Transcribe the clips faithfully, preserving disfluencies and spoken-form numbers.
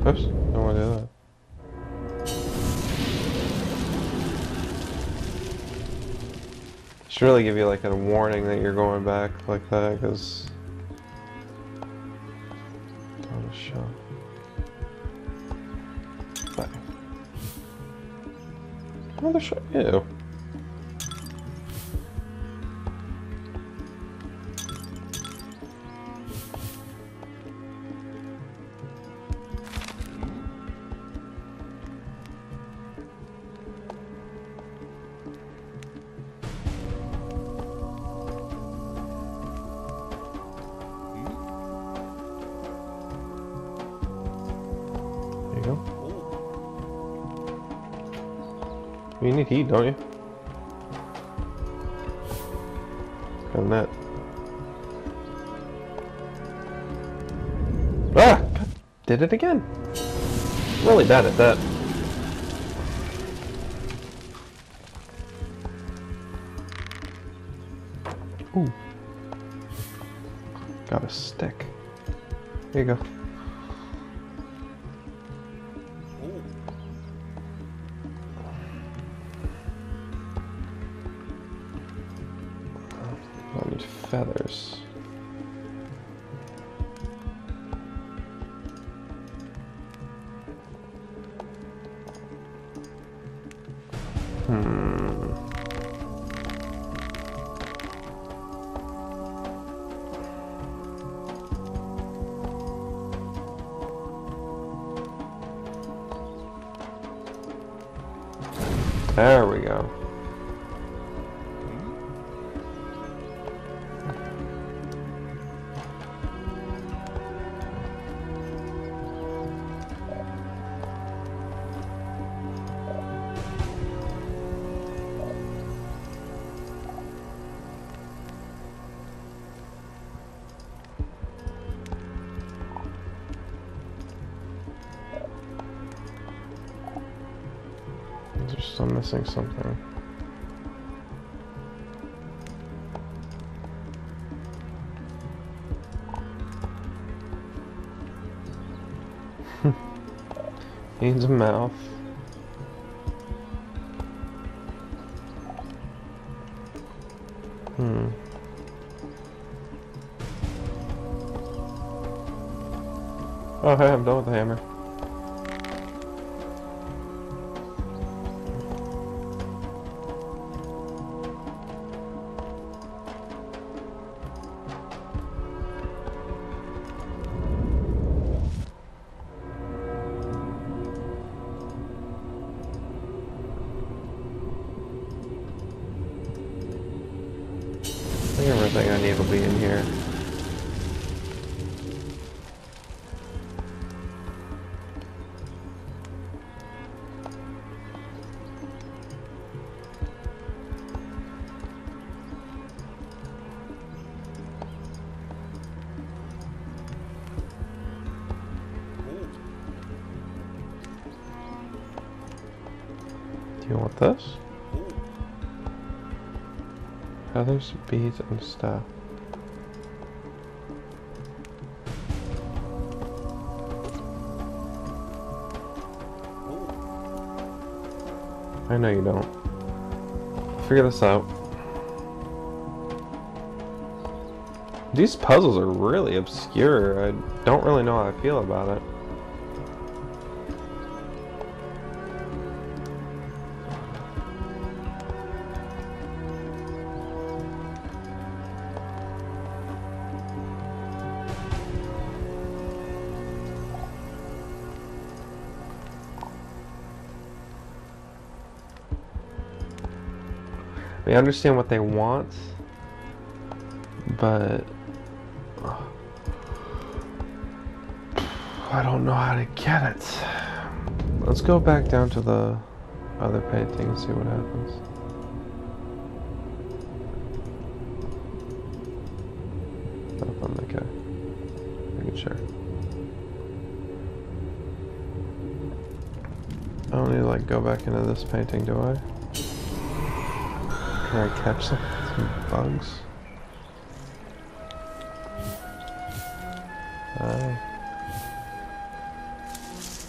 Oops, don't want to do that. Should really give you like a warning that you're going back like that, because don't show. Bye. Another shot. Ew. You need heat, don't you? And that. Ah! God, did it again. Really bad at that. Ooh. Got a stick. There you go. I need feathers. Hmm. There we go. I'm still missing something. Needs a mouth. Hmm. Oh, hey, I'm done with the hammer. I think everything I need will be in here. Do you want this? Feathers, beads, and stuff. I know you don't. Figure this out. These puzzles are really obscure. I don't really know how I feel about it. I understand what they want, but I don't know how to get it. Let's go back down to the other painting and see what happens. Nothing, okay. Making sure. I don't need to like go back into this painting, do I? Can I catch some, some bugs? Uh,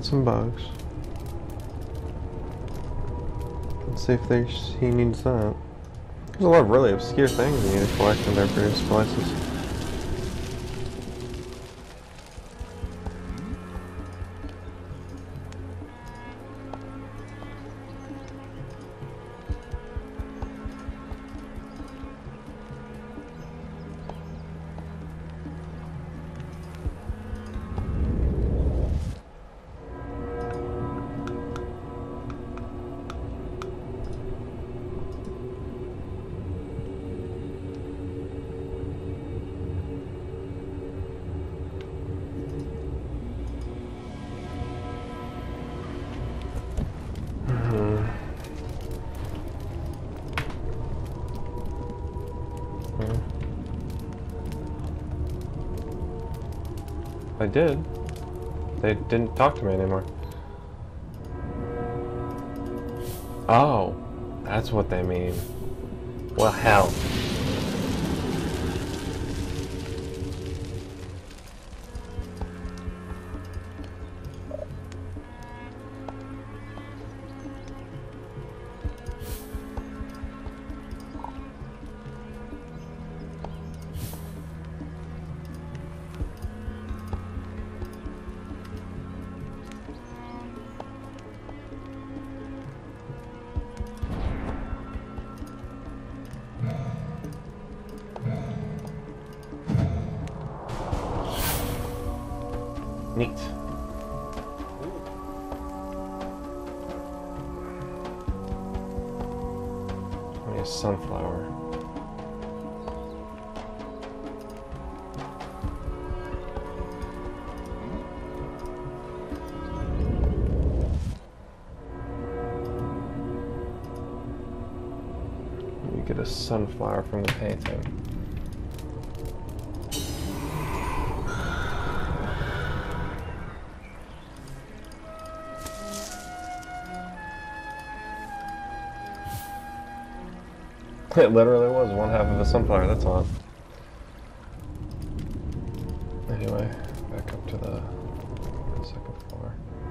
out some bugs. Let's see if they, he needs that. There's a lot of really obscure things you need to collect in their various places. I did. They didn't talk to me anymore. Oh, that's what they mean. Well, hell. Neat. Only a sunflower. You get a sunflower from the painting. It literally was one half of a sunflower, that's odd. Anyway, back up to the second floor.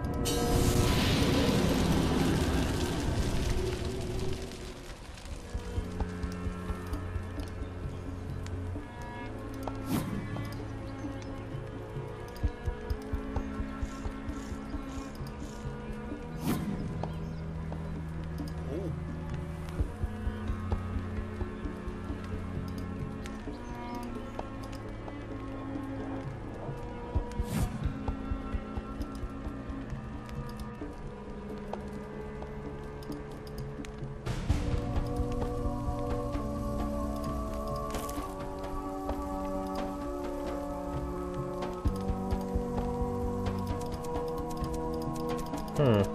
Hmm.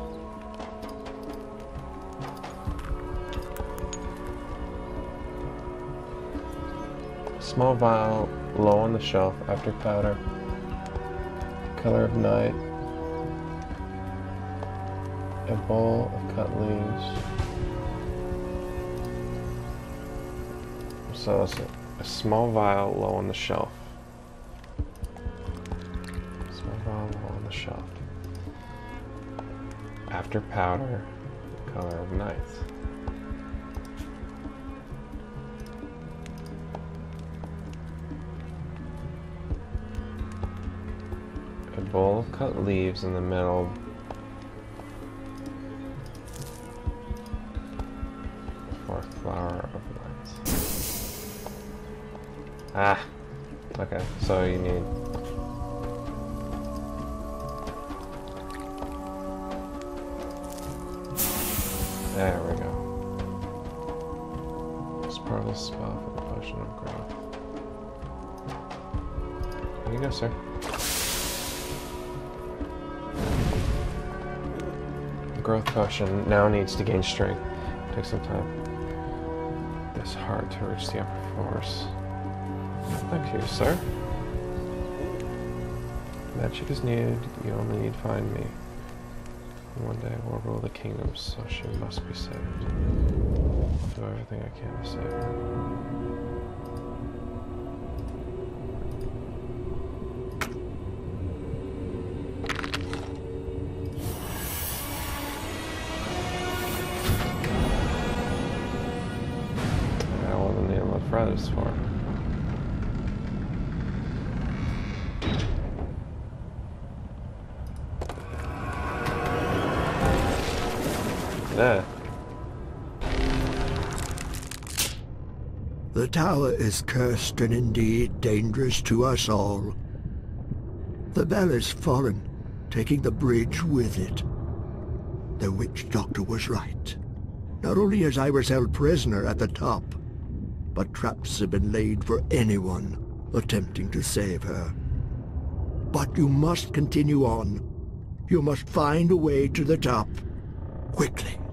Small vial, low on the shelf, after powder. Color of night. A bowl of cut leaves. So it's a, a small vial, low on the shelf. Small vial, low on the shelf. After powder, color of night. A bowl of cut leaves in the middle. For a flower of night. Ah, okay, so you need there we go. Sparkle spell for the potion of growth. Here you go, sir. The growth potion now needs to gain strength. Take some time. It's hard to reach the upper floors. Thank you, sir. Magic is needed. You only need to find me. One day we'll rule the kingdom, so she must be saved. I'll do everything I can to save her. furthest for? There. The tower is cursed and indeed dangerous to us all. The bell is fallen, taking the bridge with it. The witch doctor was right. Not only is Iris held prisoner at the top, but traps have been laid for anyone attempting to save her. But you must continue on. You must find a way to the top, quickly.